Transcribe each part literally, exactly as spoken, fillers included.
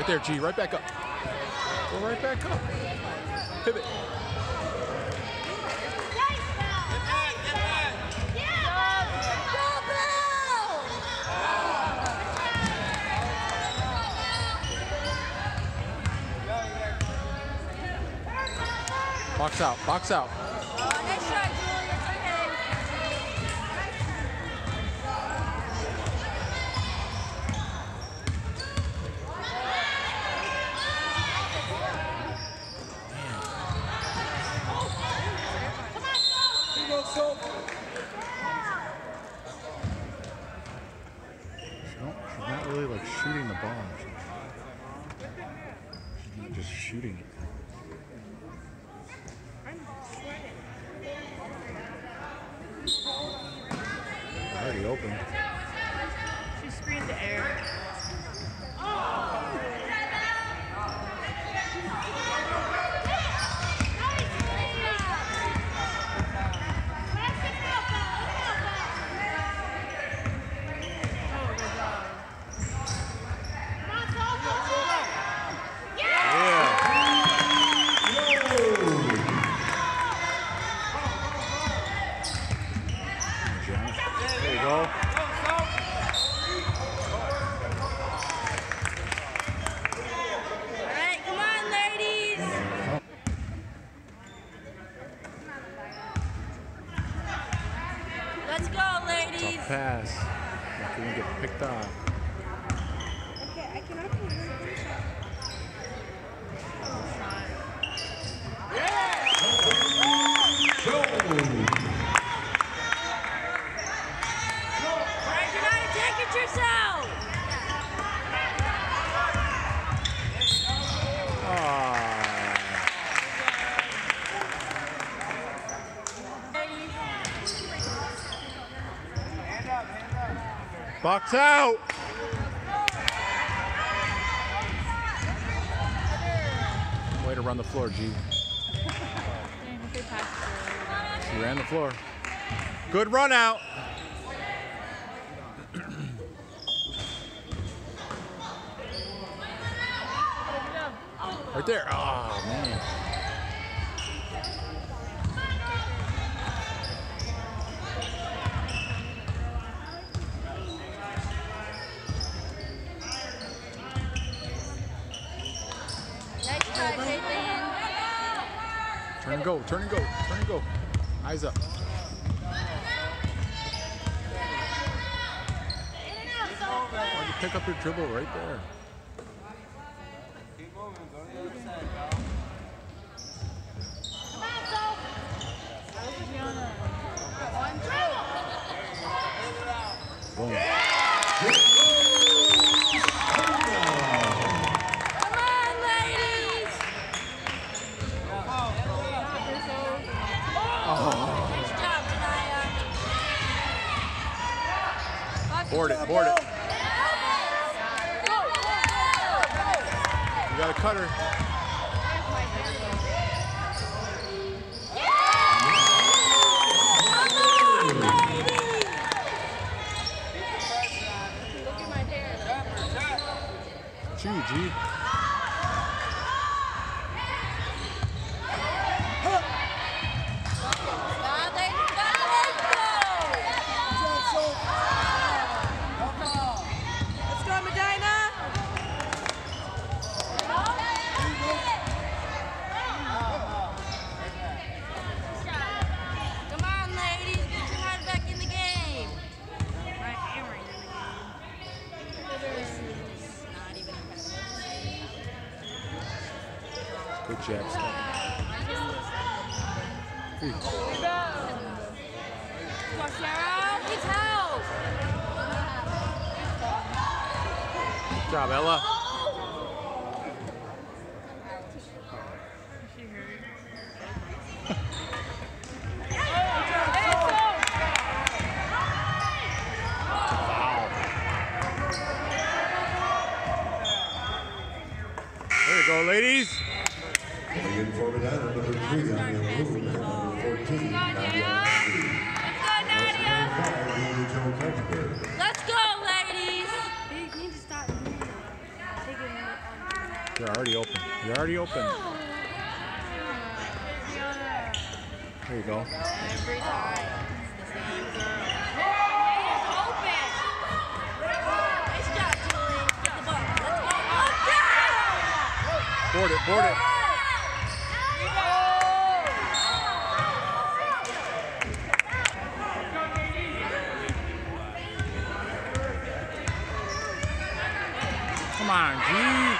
Right there, G. Right back up. Go right back up. Pivot. Box out, box out. Nice shot, Julie. It's okay. No, she's not really like shooting the ball. She's just shooting it. Already open. She screened the air. There you go. Alright, come on, ladies. Let's go, ladies. Tough pass. Not gonna get picked off. Okay, I cannot believe it. Alright, you're not attacking yourself. Box out. Way to run the floor, G. She ran the floor. Good run out. Right there. Oh, man. Nice try, Caitlin. Turn and go, turn and go, turn and go. Eyes up. Why you pick up your dribble right there? Boom. Come on, ladies. Nice job, Janaya. Board it, board it. You got a cutter. Gee, G. Let's go, Medina. Come on, ladies. Get your head back in the game. Right, hammering in the game. This is not even competitive. Good jab step. Here we go. Come on, Sarah. Needs help. Good job, Ella. There you go, ladies. Again for Medina, number three, Nadia Wu, and number fourteen, Nadia Wu. Let's go, ladies. You need to stop taking already open. You're already open. There you go. Every time. It's the same girl. It's open. Nice job, Julie. Get the ball. Let's go. Oh, Board it, board it. Come on, G.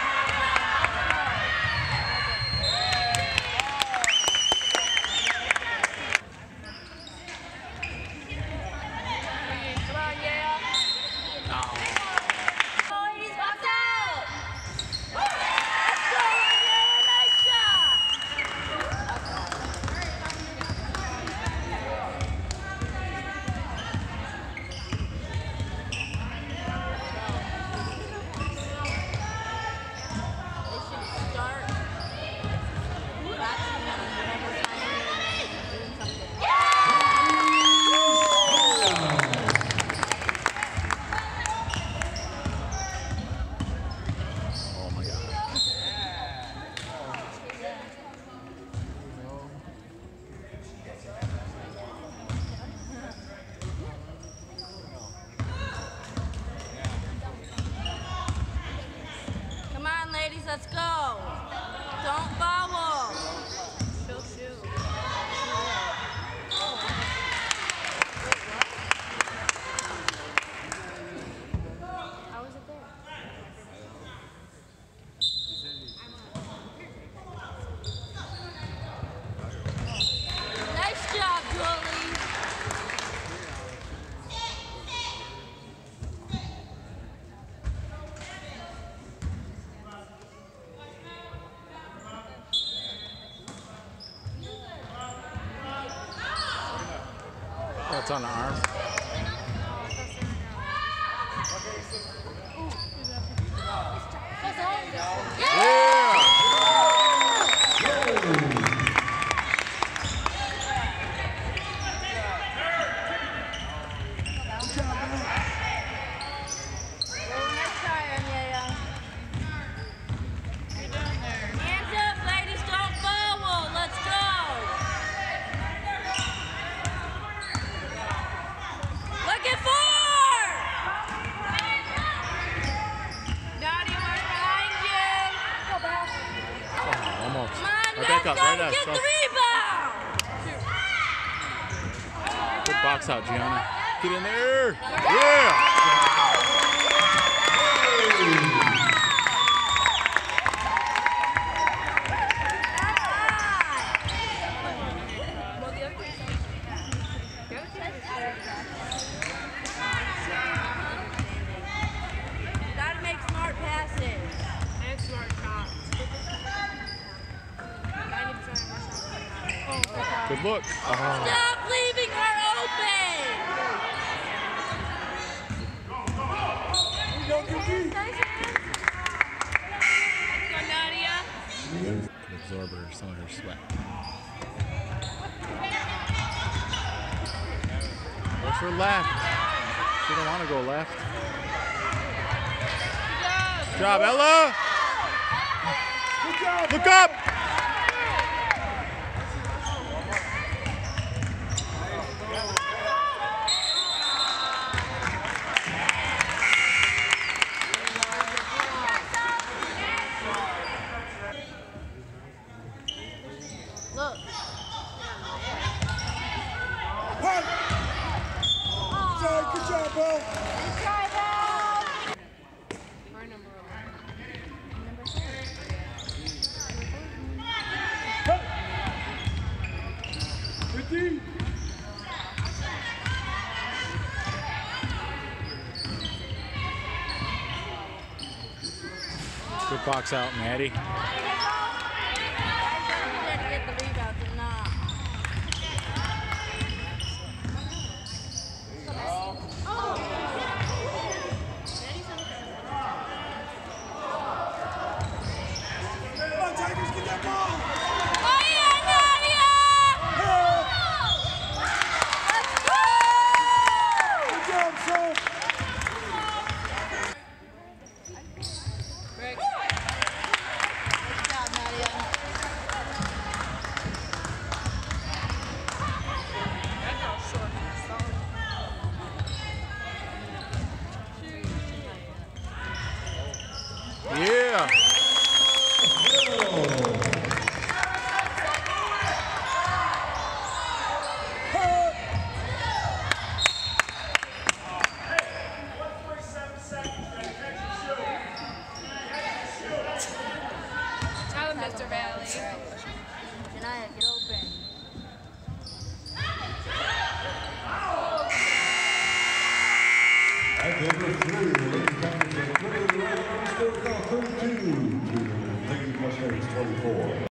Let's go. Don't foul. She'll shoot. How was it there? Nice job, Julie. That's on the arm. Yeah! Next time, yeah. Hands up, ladies, don't foul. Let's go. Looking for! Nadia, we're behind you. Go back. Oh, almost. Come on, Right let's back up, go right up. get So, the rebound. good box out, Gianna. Get in there. Yeah! Gotta make smart passes. And smart shots. Good look. Oh. Stop leaving her open! Let's go, Nadia. Absorb her, some of her sweat. Where's her left? She don't want to go left. Good job, Ella. Look up. Look. Good job, Bill. Good try, Val. Our number fifty. Good box out, Maddie. Guys, don't forget to get the rebounds and not. Come on, Tigers, get that ball. Oh, yeah, Nadia! Let's go! Good job, son. Rick. Tell him, Mister Valley. Janaya, get open. That's over three. Ladies and gentlemen, thirty-two to Lady Mustangs twenty-four.